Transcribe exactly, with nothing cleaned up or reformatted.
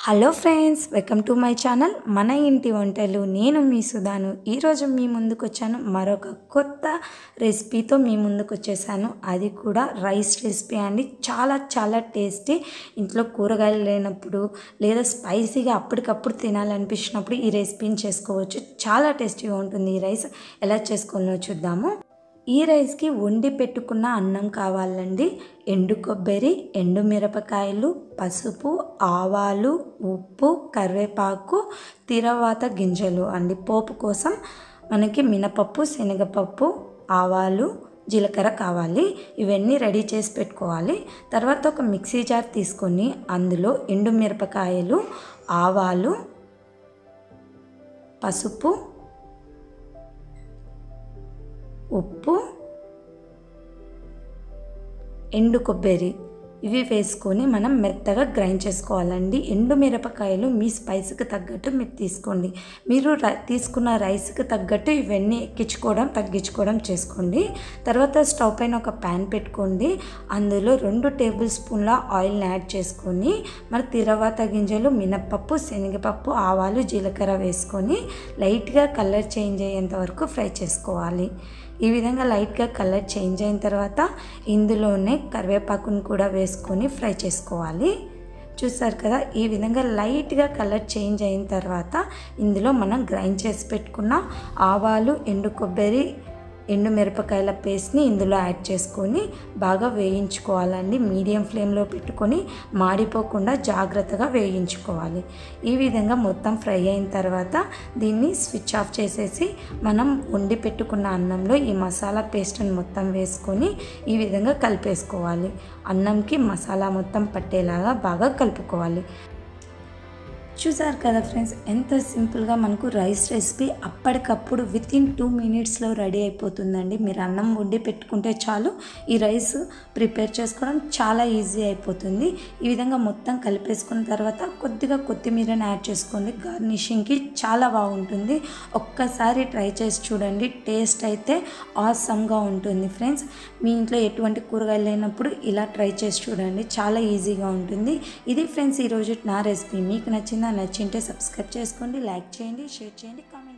Hello friends, welcome to my channel మన ఇంటి వంటలు. నేను మీ సుధాను. ఈరోజు మీ ముందుకు వచ్చాను మరొక కొత్త రెసిపీతో మీ ముందుకు వచ్చేసాను. అది కూడా రైస్ రెసిపీ అండి. చాలా చాలా టేస్టీ. ఇంట్లో కూరగాయలు లేనప్పుడు లేదా స్పైసీగా అప్పటికప్పుడు తినాలనిపించినప్పుడు ఈ రెసిపీని చేసుకోవచ్చు. చాలా టేస్టీగా ఉంటుంది. ఈ రైస్ ఎలా చేసుకోవాలో చూద్దాము. ఈ రైస్కి వండి పెట్టుకున్న అన్నం కావాలండి. ఎండు కొబ్బరి, ఎండు మిరపకాయలు, పసుపు, ఆవాలు, ఉప్పు, కరివేపాకు, తిరవాత గింజలు అండి. పోపు కోసం మనకి మినపప్పు, శనగపప్పు, ఆవాలు, జీలకర్ర కావాలి. ఇవన్నీ రెడీ చేసి పెట్టుకోవాలి. తర్వాత ఒక మిక్సీ జార్ తీసుకొని అందులో ఎండు మిరపకాయలు, ఆవాలు, పసుపు, ఉప్పు, ఎండు కొబ్బరి ఇవి వేసుకొని మనం మెత్తగా గ్రైండ్ చేసుకోవాలండి. ఎండు మిరపకాయలు మీ స్పైస్కి తగ్గట్టు మీరు తీసుకోండి. మీరు తీసుకున్న రైస్కి తగ్గట్టు ఇవన్నీ ఎక్కించుకోవడం తగ్గించుకోవడం చేసుకోండి. తర్వాత స్టవ్ పైన ఒక ప్యాన్ పెట్టుకోండి. అందులో రెండు టేబుల్ స్పూన్ల ఆయిల్ని యాడ్ చేసుకొని మరి తిరవాత గింజలు, మినప్పప్పు, శనగపప్పు, ఆవాలు, జీలకర్ర వేసుకొని లైట్గా కలర్ చేంజ్ అయ్యేంత వరకు ఫ్రై చేసుకోవాలి. ఈ విధంగా లైట్గా కలర్ చేంజ్ అయిన తర్వాత ఇందులోనే కరివేపాకును కూడా వేసుకొని ఫ్రై చేసుకోవాలి. చూసారు కదా, ఈ విధంగా లైట్గా కలర్ చేంజ్ అయిన తర్వాత ఇందులో మనం గ్రైండ్ చేసి పెట్టుకున్న ఆవాలు, ఎండు కొబ్బరి, ఎండు మిరపకాయల పేస్ట్ని ఇందులో యాడ్ చేసుకొని బాగా వేయించుకోవాలండి. మీడియం ఫ్లేమ్లో పెట్టుకొని మాడిపోకుండా జాగ్రత్తగా వేయించుకోవాలి. ఈ విధంగా మొత్తం ఫ్రై అయిన తర్వాత దీన్ని స్విచ్ ఆఫ్ చేసేసి మనం వండి పెట్టుకున్న అన్నంలో ఈ మసాలా పేస్ట్ని మొత్తం వేసుకొని ఈ విధంగా కలిపేసుకోవాలి. అన్నంకి మసాలా మొత్తం పట్టేలాగా బాగా కలుపుకోవాలి. చూసారు కదా ఫ్రెండ్స్, ఎంత సింపుల్గా మనకు రైస్ రెసిపీ అప్పటికప్పుడు విత్ ఇన్ టూ మినిట్స్లో రెడీ అయిపోతుందండి. మీరు అన్నం వండి పెట్టుకుంటే చాలు, ఈ రైస్ ప్రిపేర్ చేసుకోవడం చాలా ఈజీ అయిపోతుంది. ఈ విధంగా మొత్తం కలిపేసుకున్న తర్వాత కొద్దిగా కొత్తిమీరని యాడ్ చేసుకోండి. గార్నిషింగ్కి చాలా బాగుంటుంది. ఒక్కసారి ట్రై చేసి చూడండి. టేస్ట్ అయితే ఆసమ్గా ఉంటుంది ఫ్రెండ్స్. మీ ఇంట్లో ఎటువంటి కూరగాయలు లేనప్పుడు ఇలా ట్రై చేసి చూడండి. చాలా ఈజీగా ఉంటుంది. ఇది ఫ్రెండ్స్ ఈరోజు నా రెసిపీ. మీకు నచ్చింది నచ్చింటే సబ్స్క్రైబ్ చేసుకోండి, లైక్ చేయండి, షేర్ చేయండి, కామెంట్